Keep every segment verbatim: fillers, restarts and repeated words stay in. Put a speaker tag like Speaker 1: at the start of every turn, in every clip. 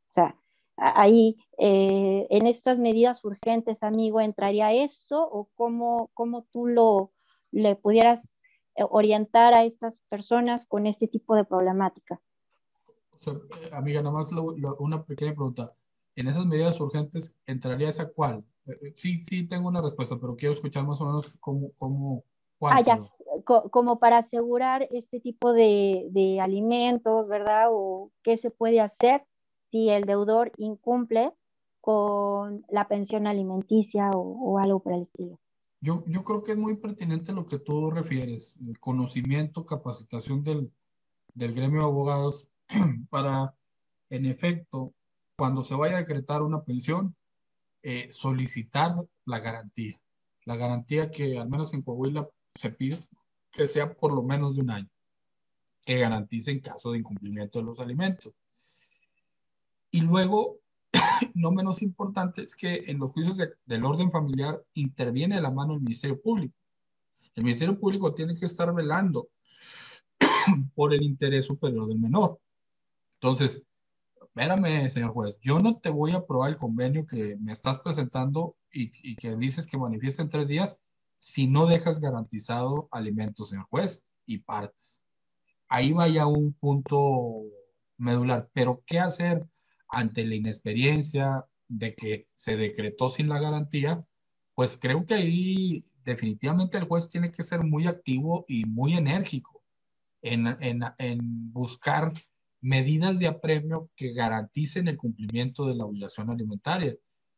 Speaker 1: O sea, ahí eh, en estas medidas urgentes, amigo, ¿entraría esto o cómo, cómo tú lo le pudieras eh, orientar a estas personas con este tipo de problemática?
Speaker 2: O sea, eh, amiga, nada más lo- lo- una pequeña pregunta. ¿En esas medidas urgentes entraría esa cuál? Eh, eh, sí, sí tengo una respuesta, pero quiero escuchar más o menos cómo, cómo,
Speaker 1: Ah,
Speaker 2: cuál,
Speaker 1: ya,
Speaker 2: perdón.
Speaker 1: co- como para asegurar este tipo de, de alimentos, ¿verdad? O qué se puede hacer si el deudor incumple con la pensión alimenticia o, o algo por el estilo.
Speaker 2: Yo, yo creo que es muy pertinente lo que tú refieres, el conocimiento, capacitación del, del gremio de abogados para, en efecto, cuando se vaya a decretar una pensión, eh, solicitar la garantía. La garantía que al menos en Coahuila se pide que sea por lo menos de un año, que garantice en caso de incumplimiento de los alimentos. Y luego, no menos importante, es que en los juicios de- del orden familiar interviene de la mano el Ministerio Público. El Ministerio Público tiene que estar velando por el interés superior del menor. Entonces, espérame, señor juez, yo no te voy a aprobar el convenio que me estás presentando y, y que dices que manifiesta en tres días si no dejas garantizado alimentos, señor juez, y partes. Ahí vaya un punto medular. Pero, ¿qué hacer ante la inexperiencia de que se decretó sin la garantía? Pues creo que ahí definitivamente el juez tiene que ser muy activo y muy enérgico en, en, en buscar medidas de apremio que garanticen el cumplimiento de la obligación alimentaria.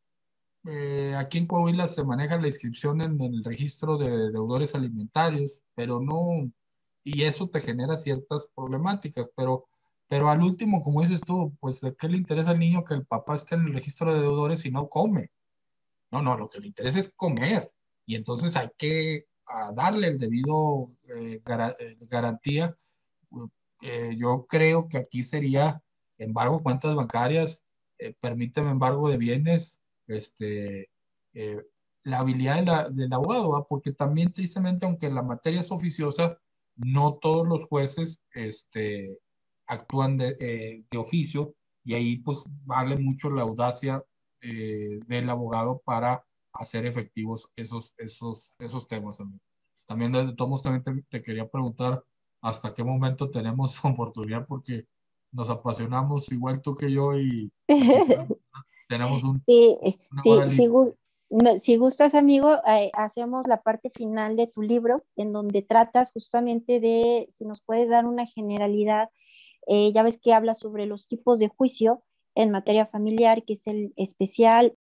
Speaker 2: Eh, aquí en Coahuila se maneja la inscripción en el registro de deudores alimentarios, pero no, y eso te genera ciertas problemáticas, pero, pero al último, como dices tú, pues ¿de qué le interesa al niño que el papá esté en el registro de deudores y no come? No, no, lo que le interesa es comer, y entonces hay que ah, darle el debido eh, gara- eh, garantía. Eh, yo creo que aquí sería embargo de cuentas bancarias, eh, permíteme embargo de bienes, este, eh, la habilidad de la- del abogado, ¿va? Porque también tristemente, aunque la materia es oficiosa, no todos los jueces este, actúan de, eh, de oficio, y ahí pues vale mucho la audacia eh, del abogado para hacer efectivos esos, esos, esos temas. Amigo. También de todos modos, también te, te quería preguntar hasta qué momento tenemos oportunidad, porque nos apasionamos igual tú que yo y, y quizás tenemos un,
Speaker 1: Sí, eh,
Speaker 2: una
Speaker 1: sí,
Speaker 2: hora
Speaker 1: si,
Speaker 2: libre.
Speaker 1: gu- no, si gustas, amigo, eh, hacemos la parte final de tu libro, en donde tratas justamente de, si nos puedes dar una generalidad, eh, ya ves que habla sobre los tipos de juicio en materia familiar, que es el especial,